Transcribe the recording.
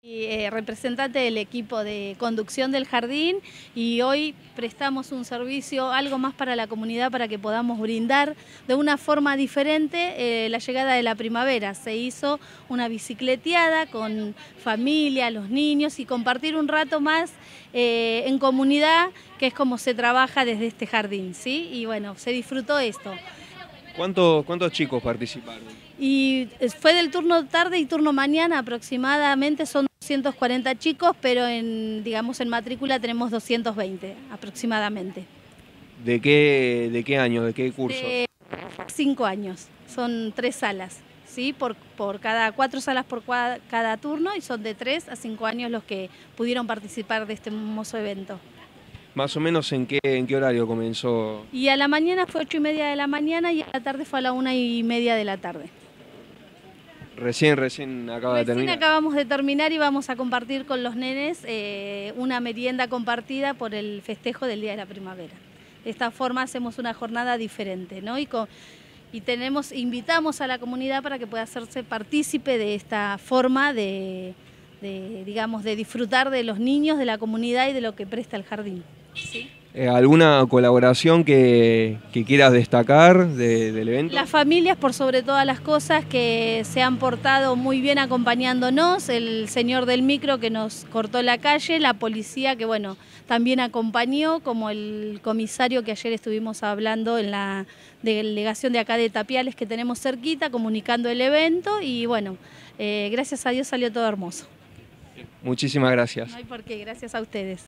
Representante del equipo de conducción del jardín, y hoy prestamos un servicio algo más para la comunidad para que podamos brindar de una forma diferente la llegada de la primavera. Se hizo una bicicleteada con familia, los niños, y compartir un rato más en comunidad, que es como se trabaja desde este jardín, ¿sí? Y bueno, se disfrutó esto. ¿Cuántos chicos participaron? Y fue del turno tarde y turno mañana, aproximadamente son 240 chicos, pero en matrícula tenemos 220 aproximadamente. ¿De qué año, de qué cursos? De 5 años, son 3 salas, ¿sí? Por cada 4 salas por cada turno, y son de 3 a 5 años los que pudieron participar de este hermoso evento. ¿Más o menos en qué horario comenzó? Y a la mañana fue 8:30 de la mañana y a la tarde fue a la 1:30 de la tarde. Recién acaba de terminar. Recién acabamos de terminar y vamos a compartir con los nenes una merienda compartida por el festejo del Día de la Primavera. De esta forma hacemos una jornada diferente, ¿no? Y invitamos a la comunidad para que pueda hacerse partícipe de esta forma de disfrutar de los niños, de la comunidad y de lo que presta el jardín. ¿Sí? ¿Alguna colaboración que quieras destacar del evento? Las familias, por sobre todas las cosas, que se han portado muy bien acompañándonos, el señor del micro que nos cortó la calle, la policía que bueno, también acompañó, como el comisario que ayer estuvimos hablando en la delegación de acá de Tapiales, que tenemos cerquita, comunicando el evento, y bueno, gracias a Dios salió todo hermoso. Muchísimas gracias. No hay por qué, gracias a ustedes.